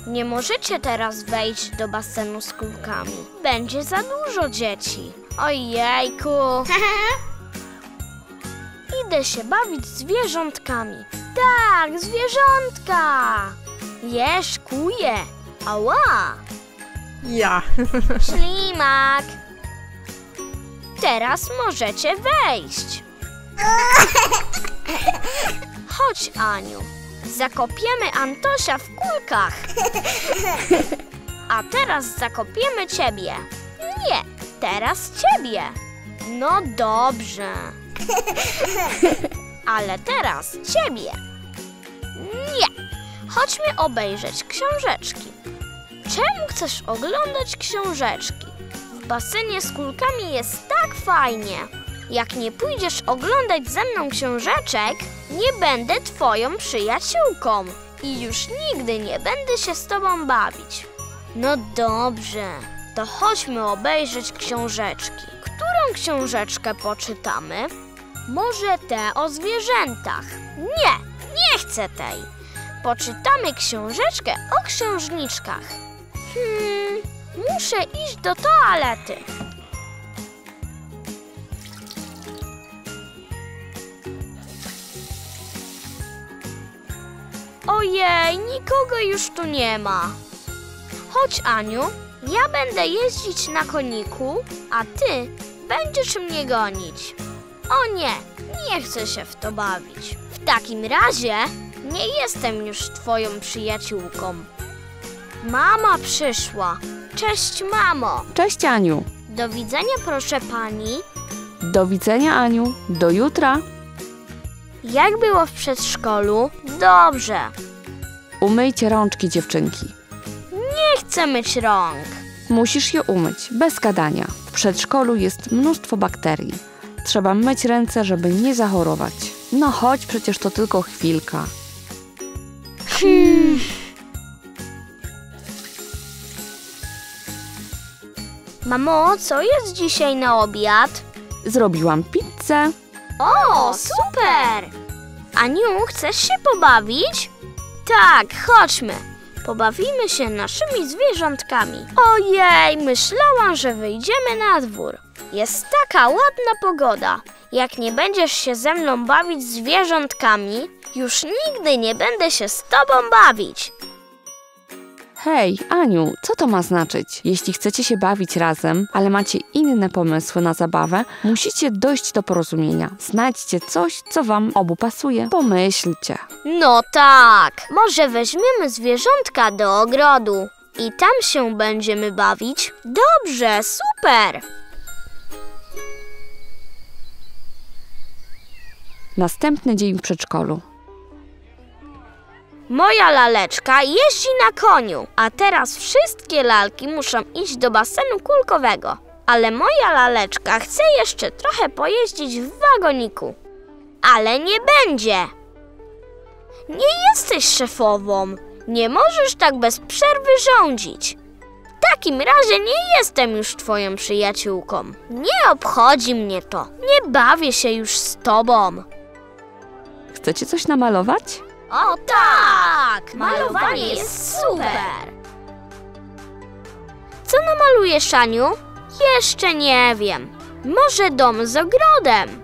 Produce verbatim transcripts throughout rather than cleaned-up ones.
Nie możecie teraz wejść do basenu z kulkami. Będzie za dużo dzieci. Ojejku. Idę się bawić z zwierzątkami. Tak, zwierzątka. Jesz, kuje. Ała. Ja. Ślimak. Teraz możecie wejść. Chodź, Aniu. Zakopiemy Antosia w kulkach. A teraz zakopiemy ciebie. Nie, teraz ciebie. No dobrze. Ale teraz ciebie. Nie. Chodźmy obejrzeć książeczki. Czemu chcesz oglądać książeczki? W basenie z kulkami jest tak fajnie. Jak nie pójdziesz oglądać ze mną książeczek, nie będę twoją przyjaciółką i już nigdy nie będę się z tobą bawić. No dobrze, to chodźmy obejrzeć książeczki. Którą książeczkę poczytamy? Może tę o zwierzętach? Nie, nie chcę tej. Poczytamy książeczkę o księżniczkach. Hmm, muszę iść do toalety. Ojej, nikogo już tu nie ma. Chodź, Aniu, ja będę jeździć na koniku, a ty będziesz mnie gonić. O nie, nie chcę się w to bawić. W takim razie nie jestem już twoją przyjaciółką. Mama przyszła. Cześć, mamo. Cześć, Aniu. Do widzenia, proszę pani. Do widzenia, Aniu. Do jutra. Jak było w przedszkolu? Dobrze. Umyjcie rączki, dziewczynki. Nie chcę myć rąk. Musisz je umyć, bez gadania. W przedszkolu jest mnóstwo bakterii. Trzeba myć ręce, żeby nie zachorować. No chodź, przecież to tylko chwilka. Hmm. Mamo, co jest dzisiaj na obiad? Zrobiłam pizzę. O, super! Aniu, chcesz się pobawić? Tak, chodźmy. Pobawimy się naszymi zwierzątkami. Ojej, myślałam, że wyjdziemy na dwór. Jest taka ładna pogoda. Jak nie będziesz się ze mną bawić zwierzątkami, już nigdy nie będę się z tobą bawić. Hej, Aniu, co to ma znaczyć? Jeśli chcecie się bawić razem, ale macie inne pomysły na zabawę, musicie dojść do porozumienia. Znajdźcie coś, co wam obu pasuje. Pomyślcie. No tak, może weźmiemy zwierzątka do ogrodu i tam się będziemy bawić? Dobrze, super! Następny dzień w przedszkolu. Moja laleczka jeździ na koniu, a teraz wszystkie lalki muszą iść do basenu kulkowego. Ale moja laleczka chce jeszcze trochę pojeździć w wagoniku. Ale nie będzie. Nie jesteś szefową. Nie możesz tak bez przerwy rządzić. W takim razie nie jestem już twoją przyjaciółką. Nie obchodzi mnie to. Nie bawię się już z tobą. Chcecie coś namalować? O tak! Malowanie jest super! Co namalujesz, Aniu? Jeszcze nie wiem. Może dom z ogrodem?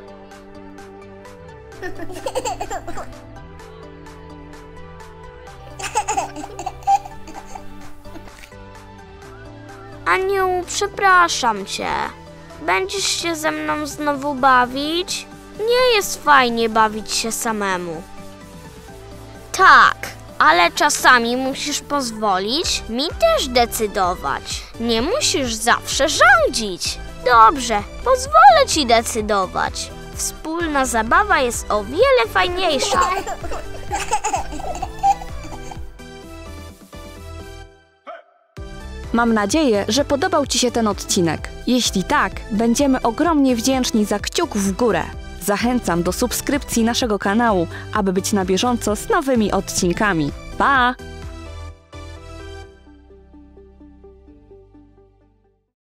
Aniu, przepraszam cię. Będziesz się ze mną znowu bawić? Nie jest fajnie bawić się samemu. Tak, ale czasami musisz pozwolić mi też decydować. Nie musisz zawsze rządzić. Dobrze, pozwolę ci decydować. Wspólna zabawa jest o wiele fajniejsza. Mam nadzieję, że podobał ci się ten odcinek. Jeśli tak, będziemy ogromnie wdzięczni za kciuk w górę. Zachęcam do subskrypcji naszego kanału, aby być na bieżąco z nowymi odcinkami. Pa!